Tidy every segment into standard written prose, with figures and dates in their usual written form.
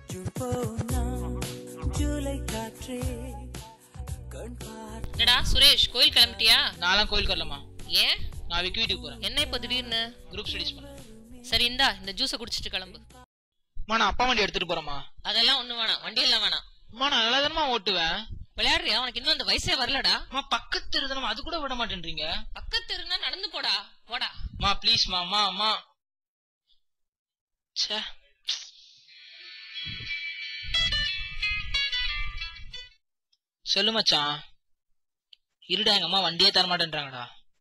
என்னடா சுரேஷ், கோயில் கிளம்பிட்டியா? நான்லாம் கோயில் வரலமா. ஏன்? நான் விக்கி வீட்டுக்கு போறேன். என்ன இப்ப திடீர்னு? குரூப் ஸ்டடீஸ் பண்ணேன். சரி இந்தா இந்த ஜூஸை குடிச்சிட்டு கிளம்பு. நான் அப்பா வண்டி எடுத்துட்டு போறேம்மா. அதெல்லாம் ஒண்ணு வேணாம், வண்டி எல்லாம் வேணாம். நான் நல்லா தானமா ஓட்டுவேன். விளையாடுறியா? உனக்கு இன்னும் அந்த வயசே வரலடா. பக்கத்து தெருதானமா, அது கூட விட மாட்டேன்றீங்க. பக்கத்து தெருனா நடந்து போடா. போடா ப்ளீஸ் மா. ச்சே. சொல்லு மச்சான். இருடா, எங்க அம்மா வண்டியே தர மாட்டேன்றாங்கடா.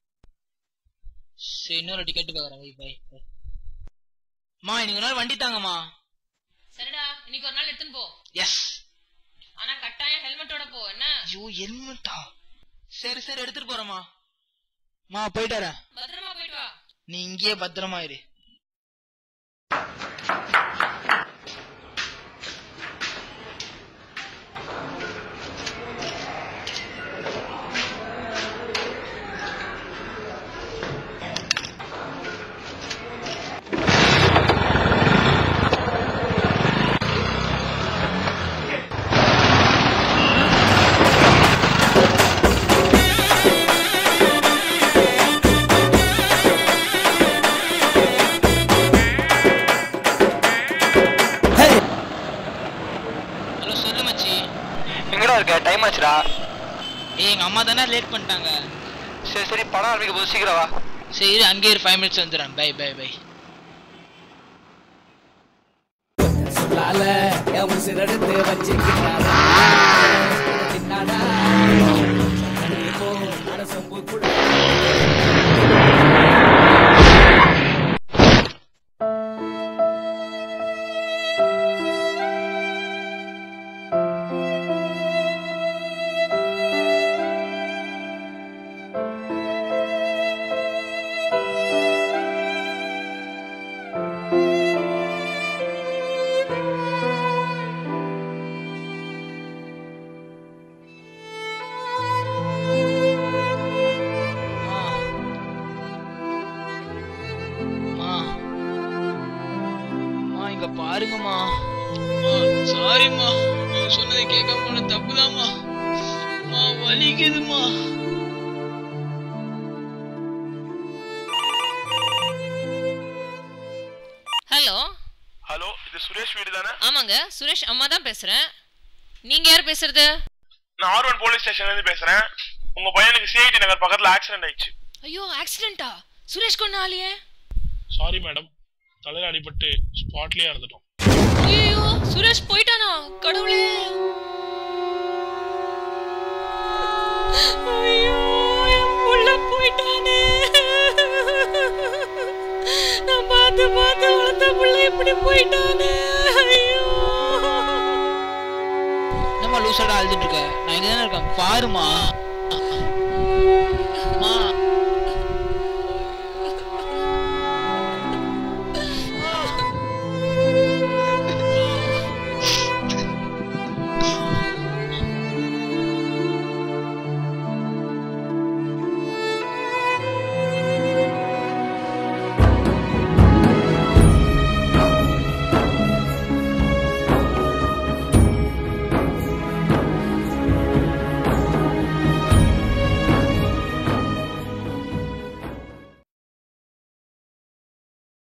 சரி, இன்னொரு டிக்கெட் பாக்குறேன். பை. இன்னைக்கு ஒரு நாள் வண்டி தாங்கம்மா. சரிடா, இன்னைக்கு ஒரு நாள் எடுத்துன்னு போ. எஸ். ஆனா கட்டாயம் ஹெல்மெட்டோட போ. என்ன? ஐயோ, ஹெல்மெட்டா? சரி எடுத்துட்டு போறேம்மா. போயிட்டு வரேன். பத்திரமா போயிட்டு வா. நீ இங்கே பத்திரமா இரு. டைம் ஆச்சுடா. எங்க அம்மா தானே லேட் பண்ணிட்டாங்க. சரி படம் ஆரம்பிக்க போது சீக்கிரம் வா. சரி, அங்கே ஒரு 5 minutes வந்துடுறேன். பை. பாருங்கம்மா. சாரிம்மா, நீங்க சொன்னதை கேட்காம போன தப்புதாம்மா. வலிக்குதுமா. ஹலோ, இது சுரேஷ் வீடு தானே? ஆமாங்க, சுரேஷ் அம்மா தான் பேசுறேன். நீங்க யார் பேசுறது? நான் R1 போலீஸ் ஸ்டேஷன்ல இருந்து பேசுறேன். உங்க பையனுக்கு CIT நகர் பக்கத்துல ஆக்சிடென்ட் ஆயிடுச்சு. ஐயோ, ஆக்சிடென்ட்டா? சுரேஷ் கொன்னாலியே? சாரி மேடம், தலையில அடிபட்டு ஸ்பாட்லயே இறந்துட்டோம். ஐயோ, சுரேஷ் போயிட்டானா? கடவுளே. ஐயோ, என் புள்ள போயிட்டானே. நான் பார்த்து வளர்த்த புள்ள இப்படி போயிட்டானே. ஐயோ. என்னம்மா லூசாடா அழுதுட்டு இருக்க? நான் இங்க தானே இருக்கேன், பாருமா.